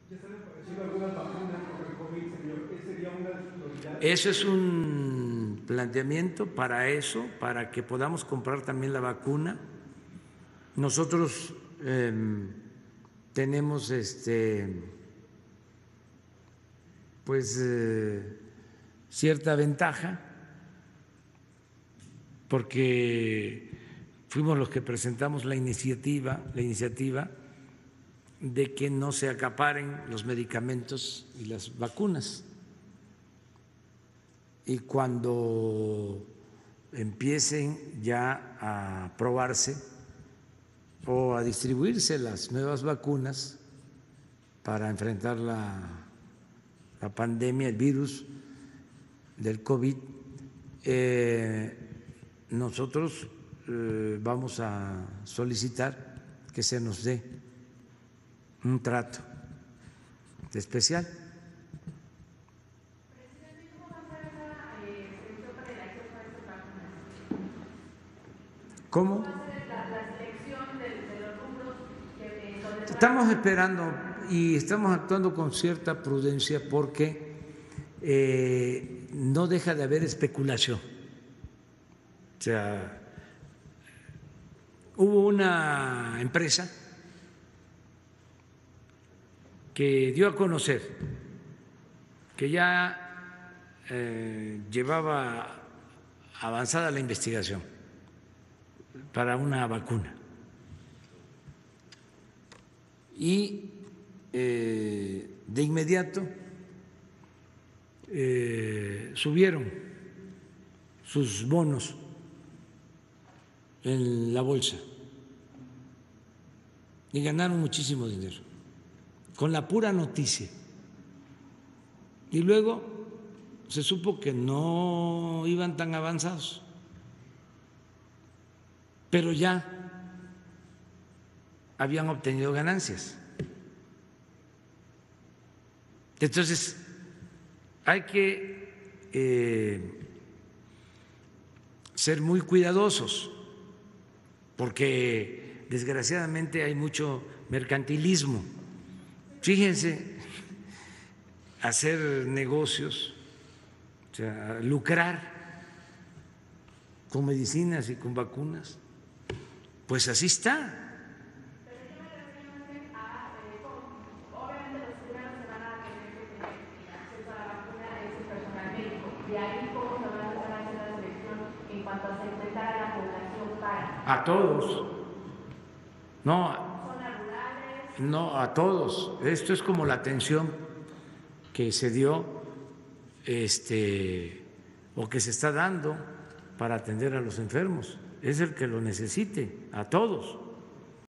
Ya se han aparecido algunas vacunas contra el COVID, señor. ¿Esa sería una de sus prioridades? Eso es un planteamiento para eso, para que podamos comprar también la vacuna. Nosotros tenemos cierta ventaja porque fuimos los que presentamos la iniciativa de que no se acaparen los medicamentos y las vacunas. Y cuando empiecen ya a probarse o a distribuirse las nuevas vacunas para enfrentar la pandemia, el virus del COVID, nosotros vamos a solicitar que se nos dé un trato especial. ¿Cómo? Estamos esperando y estamos actuando con cierta prudencia porque no deja de haber especulación. O sea, hubo una empresa que dio a conocer que ya llevaba avanzada la investigación para una vacuna y de inmediato subieron sus bonos en la bolsa y ganaron muchísimo dinero con la pura noticia. Y luego se supo que no iban tan avanzados, pero ya habían obtenido ganancias. Entonces, hay que ser muy cuidadosos porque desgraciadamente hay mucho mercantilismo. Fíjense, hacer negocios, o sea, lucrar con medicinas y con vacunas, pues así está. A todos, no, a todos. Esto es como la atención que se dio, o que se está dando para atender a los enfermos. Es el que lo necesite, a todos.